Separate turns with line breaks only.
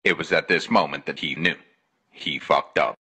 It was at this moment that he knew. He fucked up.